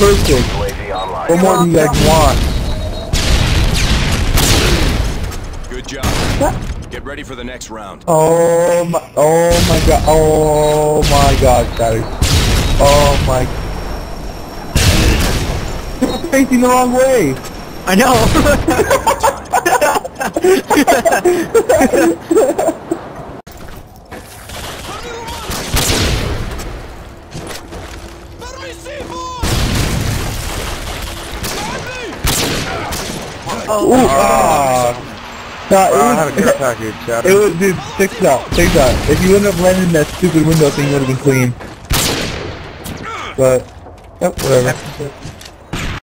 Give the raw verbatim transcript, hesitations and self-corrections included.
perfect. What more do you guys want? Good job. Get ready for the next round. Oh my, oh my god, oh my god, guys. Oh my. You're facing the wrong way. I know. Oh, Ooh, ah. Nah, it Wow, I was, had a good package. it was, dude, check this out, check this out. If you wouldn't have landed in that stupid window thing, it would have been clean. But, yep, whatever.